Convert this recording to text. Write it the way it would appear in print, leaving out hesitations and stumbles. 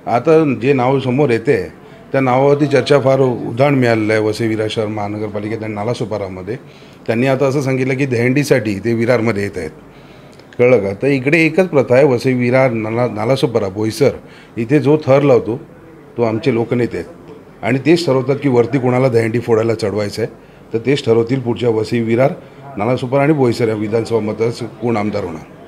आता जे नाव समोर येते त्या नावावरती चर्चा फार उधाण मिळालेलं आहे. वसई विरार शहर महानगरपालिकेत आणि नालासोपारामध्ये त्यांनी आता असं सांगितलं की दहीहंडीसाठी ते विरारमध्ये येत आहेत. कळलं का? तर इकडे एकच प्रथा आहे, वसई विरार नालासोपारा बोईसर इथे जो थर लावतो तो आमचे लोकनेते आहेत आणि तेच ठरवतात की वरती कोणाला दहीहंडी फोडायला चढवायचं आहे. तर तेच ठरवतील पुढच्या वसई विरार नालासोपारा आणि बोईसर या विधानसभा मतदारसंघात कोण आमदार होणार.